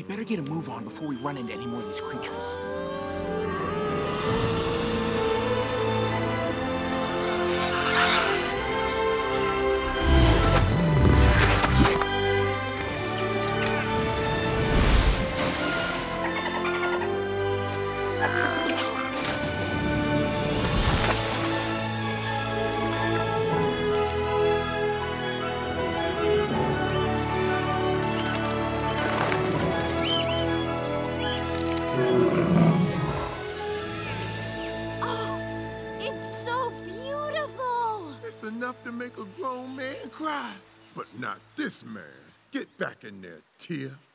We better get a move on before we run into any more of these creatures. Enough to make a grown man cry. But not this man. Get back in there, Tia.